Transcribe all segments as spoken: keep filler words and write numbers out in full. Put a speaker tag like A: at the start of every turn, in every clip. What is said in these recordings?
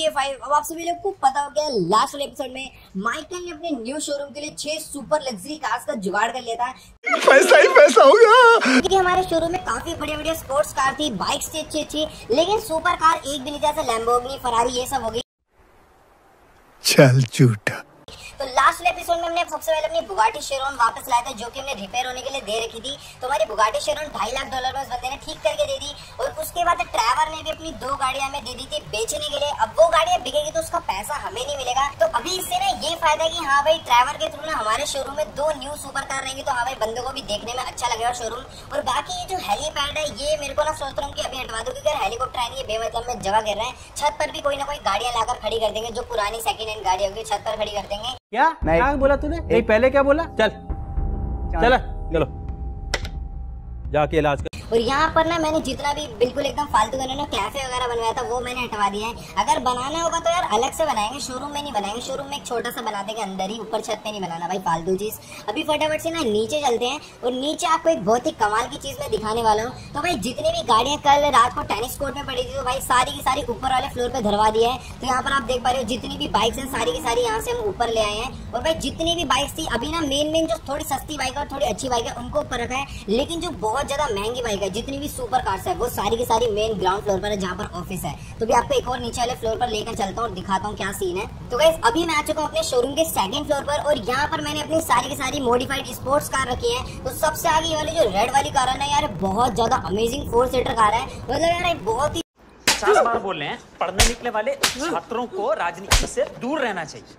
A: ए five. अब आप सभी लोग को पता हो गया लास्ट वाले एपिसोड में माइकल ने अपने न्यू शोरूम के लिए छह सुपर लग्जरी कार्स का जुगाड़ कर लिया था।
B: पैसा ही पैसा होगा
A: क्योंकि हमारे शोरूम में काफी बढ़िया बढ़िया स्पोर्ट्स कार थी, बाइक्स थी अच्छी अच्छी, लेकिन सुपर कार एक भी नहीं था। जैसे लैम्बोर्गिनी, फरारी, ये सब हो गई।
B: चल झूठा।
A: तो लास्ट एपिसोड में हमने सबसे पहले अपनी बुगाटी शेरोन वापस लाया था, जो कि हमने रिपेयर होने के लिए दे रखी थी। तो हमारी बुगाटी शेरोन ढाई लाख डॉलर में उस बंदे ने ठीक करके दे दी। और उसके बाद ट्रैवर ने भी अपनी दो गाड़ियां हमें दे दी थी बेचने के लिए। अब वो गाड़ियां बिकेगी तो उसका पैसा हमें नहीं मिलेगा। तो अभी इससे ना ये फायदा है कि हाँ भाई, ट्रैवर के थ्रू ना हमारे शोरूम में दो न्यू सुपर कार रहेंगी, तो हाँ भाई बंदों को भी देखने में अच्छा लगेगा शोरूम। और बाकी ये जो हेलीपैड है, ये मेरे को ना सोच रहा हूँ कि अभी हटवा दूं, क्योंकि हेलीकॉप्टर है नहीं, ये बेमतलब में जगह कर रहे हैं। छत पर भी कोई ना कोई गाड़ियां लाकर खड़ी कर देंगे, जो पुरानी सेकंड हैंड गाड़ी होगी छत पर खड़ी कर देंगे।
C: क्या क्या बोला तूने? नहीं, पहले क्या बोला? चल चल चलो जाके इलाज कर।
A: और यहाँ पर ना मैंने जितना भी बिल्कुल एकदम फालतू का ना कैफे वगैरह बनवाया था, वो मैंने हटवा दिया है। अगर बनाना होगा तो यार अलग से बनाएंगे, शोरूम में नहीं बनाएंगे। शोरूम में एक छोटा सा बना देंगे अंदर ही, ऊपर छत पे नहीं बनाना भाई, फालतू चीज। अभी फटाफट से ना नीचे चलते हैं, और नीचे आपको एक बहुत ही कमाल की चीज मैं दिखाने वाला हूँ। तो भाई जितनी भी गाड़ियां कल रात को टेनिस कोर्ट में पड़ी थी, तो भाई सारी की सारी ऊपर वाले फ्लोर पे धरवा दिया है। तो यहाँ पर आप देख पा रहे हो जितनी भी बाइक्स हैं सारी की सारी यहाँ से हम ऊपर ले आए हैं। और भाई जितनी भी बाइक्स थी, अभी ना मेन मेन जो थोड़ी सस्ती बाइक और थोड़ी अच्छी बाइक है उनको ऊपर रखा है, लेकिन जो बहुत ज्यादा महंगी बाइक है, जितनी भी सुपर कार्स है, वो सारी की सारी मेन ग्राउंड फ्लोर पर है, जहाँ पर ऑफिस है। तो भी आपको एक और नीचे वाले फ्लोर पर लेकर चलता हूँ और दिखाता हूँ क्या सीन है। तो गाइस अभी मैं आ चुका हूँ अपने शोरूम के सेकंड फ्लोर पर, और यहाँ पर मैंने अपनी सारी की सारी मॉडिफाइड स्पोर्ट्स कार रखी है। तो सबसे आगे ये वाली जो रेड वाली कार है ना यार, बहुत ज्यादा अमेजिंग फोर सीटर कार है। मतलब यार एक बहुत ही
D: पचास बार बोल रहे हैं, पढ़ने निकले वाले छात्रों को राजनीति से दूर रहना चाहिए।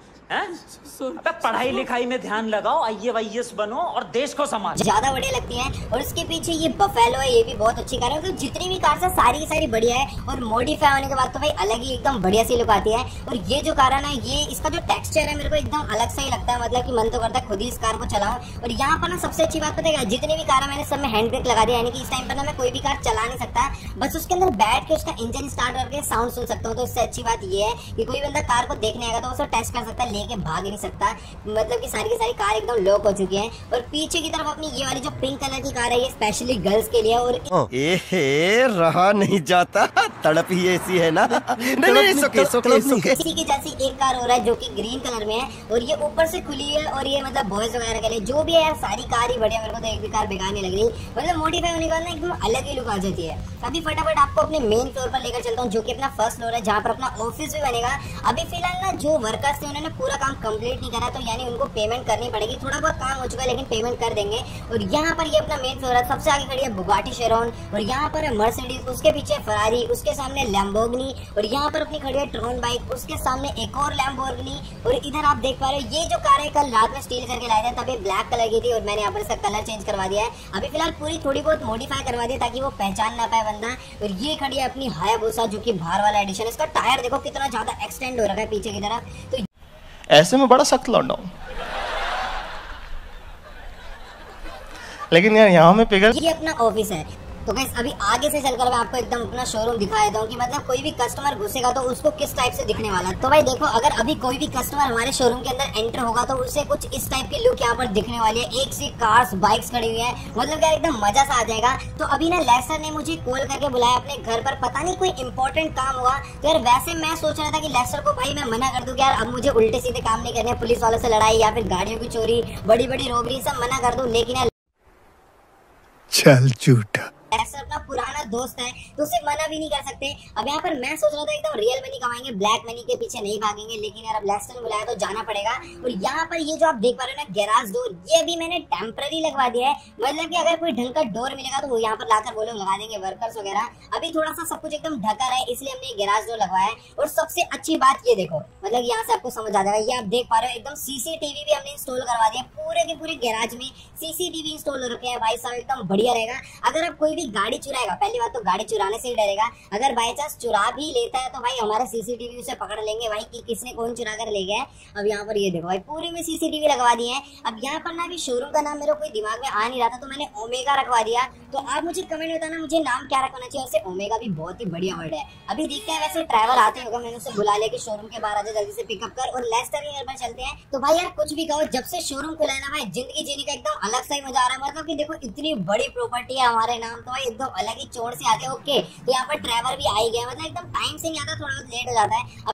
D: अबे पढ़ाई लिखाई में ध्यान लगाओ, आई ए वाई एस बनो और देश को संभालो।
A: ज्यादा बढ़िया लगती है। और इसके पीछे ये बफेलो है, ये भी बहुत अच्छी कार है। तो जितनी भी कार है सारी की सारी बढ़िया है, और मॉडिफाई होने के बाद तो भाई अलग ही एकदम बढ़िया सी लुक आती है। और ये जो कार है ना, ये इसका जो टेक्सचर है मेरे को एकदम अलग सा ही लगता है, मतलब कि मन तो करता है खुद ही इस कार को चलाऊं। और यहाँ पर ना सबसे अच्छी बात पता है, जितनी भी कार है मैंने सब में हैंड ब्रेक लगा दिया, यानी कि इस टाइम पर ना मैं कोई भी कार चला नहीं सकता, बस उसके अंदर बैठ के उसका इंजन स्टार्ट करके साउंड सुन सकता हूँ। तो इससे अच्छी बात ये है कि कोई बंदा कार को देखने आएगा तो उसे टेस्ट कर सकता है, लेके भाग ही नहीं सकता। मतलब कि सारी की सारी कार एकदम लॉक हो चुकी है। और पीछे की तरफ अपनी ये वाली जो पिंक कलर की कार है, ये स्पेशली गर्ल्स के लिए। और
B: ए रहा नहीं जाता, तड़प ही ऐसी है ना। नहीं नहीं सोके सोके सोके।
A: इसी की जैसी एक कार हो रहा है जो कि ग्रीन कलर में है, और ये ऊपर से खुली है, और ये मतलब बॉयज वगैरह के लिए जो भी है यार, सारी कार ही बढ़िया। मेरे को तो एक भी कार बेकार नहीं लग रही, मतलब मॉडिफाई होने के बाद ना एकदम अलग ही लुक आ जाती है। अभी फटाफट आपको अपने मेन फ्लोर पर लेकर चलता हूँ, जो कि अपना फर्स्ट फ्लोर है, जहाँ पर अपना ऑफिस भी बनेगा। अभी फिलहाल ना जो वर्कर्स थे उन्होंने पूरा काम कंप्लीट नहीं करा, तो यानी उनको पेमेंट करनी पड़ेगी। थोड़ा बहुत काम हो चुका है, लेकिन पेमेंट कर देंगे। और यहाँ पर ये अपना मेन फ्लोर है, सबसे आगे खड़ी है बुगाटी शेरोन, और यहाँ पर है मर्सिडीज, उसके पीछे फरारी, उसके सामने लैम्बोर्गिनी, और यहाँ पर अपनी खड़ी है ट्रोन बाइक, उसके सामने एक और लैम्बोर्गिनी। और इधर आप देख पा रहे हो ये जो कार है कल रात में स्टील करके लाए थे, तभी ब्लैक कलर की थी, और मैंने यहाँ पर इसका कलर चेंज करवा दिया है। अभी फिलहाल पूरी थोड़ी बहुत मॉडिफाई करवा दी ताकि वो पहचान ना पाए बंदा। और ये खड़ी है अपनी हायाबुसा, जो कि बाहर वाला एडिशन। इसका टायर देखो कितना ज्यादा एक्सटेंड हो रखा है पीछे की तरफ। तो
B: ऐसे में बड़ा सख्त लौंडा हूं, लेकिन यार यहाँ में पिघल।
A: ये अपना ऑफिस है। तो गाइस अभी आगे से चलकर मैं आपको एकदम अपना शोरूम दिखा देता हूँ कि मतलब कोई भी कस्टमर घुसेगा तो उसको किस टाइप से दिखने वाला है। तो भाई देखो, अगर अभी कोई भी कस्टमर हमारे शोरूम के अंदर एंटर होगा तो उसे कुछ इस टाइप की लुक यहाँ पर दिखने वाली है। एक सी कार्स बाइक्स खड़ी हुई है, मतलब यार एकदम मजा सा आ जाएगा। तो अभी ना लेसर ने मुझे कॉल करके बुलाया अपने घर पर, पता नहीं कोई इंपॉर्टेंट काम हुआ। तो यार वैसे मैं सोच रहा था कि लेसर को भाई मैं मना कर दूं कि यार अब मुझे उल्टे सीधे काम नहीं करने, पुलिस वालों से लड़ाई या फिर गाड़ियों की चोरी, बड़ी बड़ी रोबरी, सब मना कर दूं। लेकिन यार
B: चल झूठा,
A: ऐसा अपना पुराना दोस्त है तो उसे मना भी नहीं कर सकते। अब यहाँ पर मैं सोच रहा था एकदम रियल मनी कमाएंगे, ब्लैक मनी के पीछे नहीं भागेंगे, लेकिन यार अब लेस्टर बुलाया तो जाना पड़ेगा। और यहाँ पर ये जो आप देख पा रहे हो ना गैराज डोर, ये भी मैंने टेम्पररी लगवा दिया है, मतलब कि अगर कोई ढंग का डोर मिलेगा तो वो यहाँ पर लाकर वो लोग लगा देंगे, वर्कर्स वगैरह। अभी थोड़ा सा सब कुछ एकदम ढका है, इसलिए हमने गैराज डोर लगवाया है। और सबसे अच्छी बात ये देखो, मतलब यहाँ से आपको समझ आ जाएगा, ये आप देख पा रहे हो एकदम सीसीटीवी भी हमने इंस्टॉल करवा दिया। पूरे के पूरे गैराज में सीसीटीवी इंस्टॉल हो रखे हैं भाई साहब, एकदम बढ़िया रहेगा। अगर आप कोई भी गाड़ी चुराएगा, पहली बात तो गाड़ी चुराने से ही डरेगा, अगर बाय चांस चुरा भी लेता है तो भाई हमारे सीसीटीवी उसे पकड़ लेंगे भाई कि किसने कौन चुरा कर ले गया है। अब यहाँ पर ये देखो भाई पूरे में सीसीटीवी लगवा दिए हैं। अब यहाँ पर ना अभी शोरूम का नाम मेरे कोई दिमाग में आ नहीं रहा था, तो मैंने ओमेगा रखवा दिया। तो आप मुझे कमेंट में बताना मुझे नाम क्या रखना चाहिए। वैसे ओमेगा भी बहुत ही बढ़िया वर्ड है। अभी देखते हैं, वैसे ड्राइवर आते होगा, मैंने उसे बुला लिया कि शोरूम के बाहर आ जा, जल्दी से पिकअप कर और लेस्टर के घर पर चलते हैं। तो भाई यार कुछ भी कहो, जब से शोरूम खुला है ना भाई, जिंदगी जीने का एकदम अलग सा ही मजा आ रहा है। मतलब कि देखो इतनी बड़ी प्रॉपर्टी है हमारे नाम, तो भाई एकदम अलग ही चोर से आते। ओके, तो यहाँ पर ड्राइवर भी आ ही गया, मतलब एकदम टाइम से नहीं आता, थोड़ा बहुत लेट हो जाता है।